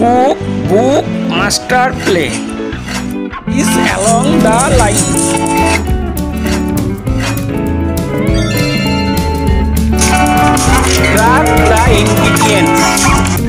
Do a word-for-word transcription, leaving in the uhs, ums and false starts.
cook, book, master, play is along the line. Grab the ingredients.